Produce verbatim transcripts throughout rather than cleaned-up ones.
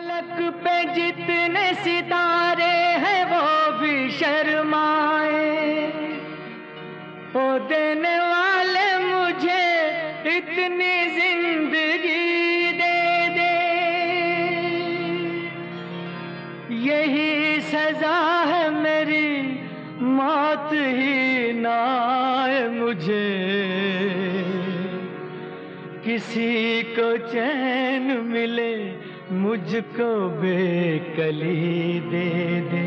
फलक पे जितने सितारे हैं वो भी शर्माए, ओ देने वाले मुझे इतनी जिंदगी दे दे। यही सजा है मेरी, मौत ही ना आए मुझे, किसी को चैन मिले मुझको बेकली दे दे।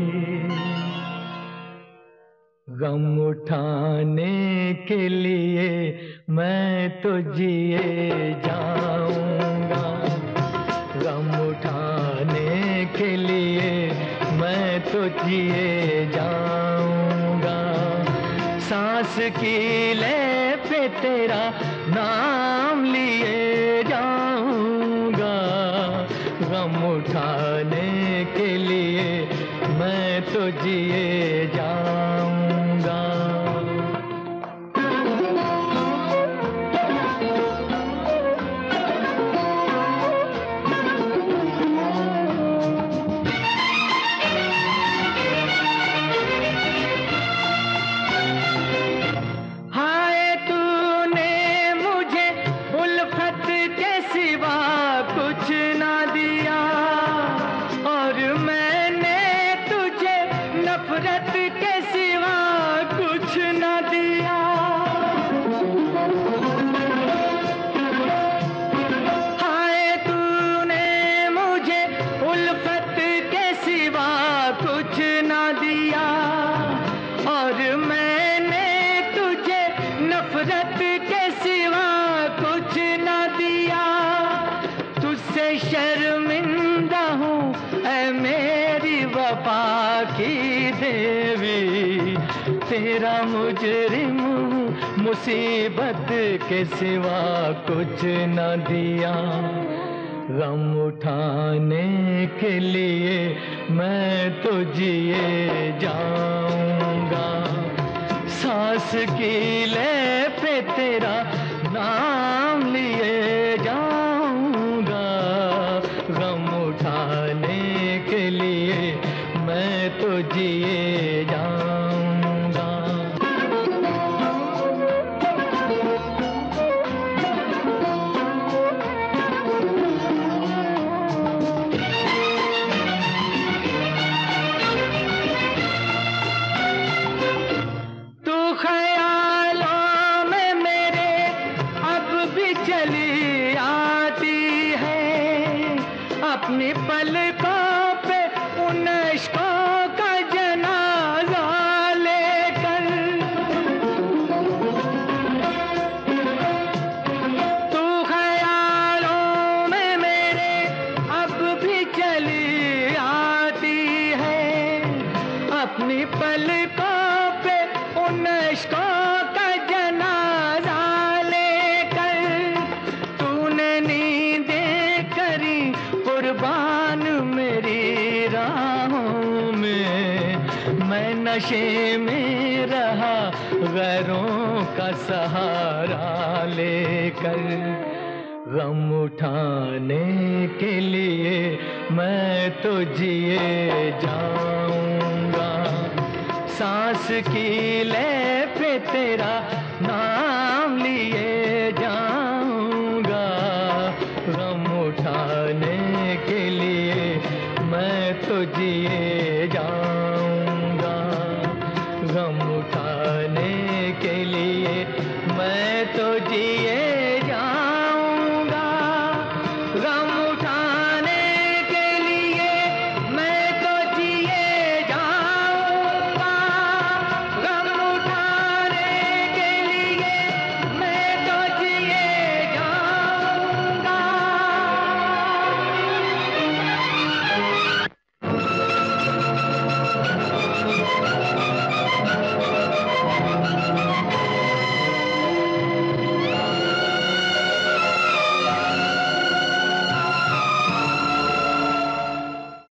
गम उठाने के लिए मैं तो जिए जाऊंगा, गम उठाने के लिए मैं तो जिए जाऊंगा। सांस की ले पे तेरा नाम लिए जाऊंगा, गम उठाने के लिए मैं तो जिए जाऊंगा। हाय तूने मुझे उल्फत के सिवा कुछ ना दिया, और मैंने तुझे नफरत के सिवा कुछ ना दिया। हाय तूने मुझे उल्फत के सिवा कुछ ना दिया, और मैंने तुझे नफरत के सिवा कुछ ना दिया। तुझसे शर्मिंदा हूँ ऐ मेरी वफा की देवी, तेरा मुजरिम हूँ मुसीबत के सिवा कुछ न दिया। गम उठाने के लिए मैं तो जिए जाऊंगा, सांस की ले पे तेरा नाम लिए जाऊंगा। गम उठाने के लिए मैं तो जिए जाऊंगा। तू ख्यालों में मेरे अब भी चली आती है, अपनी पलकों पे उन इश्कों का जनाजा लेकर। तू ख्यालों में मेरे अब भी चली आती है, अपनी पलकों पे उन इश्कों का जनाजा लेकर। तूने नींदें करी कुर्बान मेरी राहों में, मैं नशे में रहा गैरों का सहारा लेकर। गम उठाने के लिए मैं तो जिए जाऊंगा, सांस की ले पे तेरा नाम लिए जाऊंगा। गम उठाने के लिए मैं तो जिए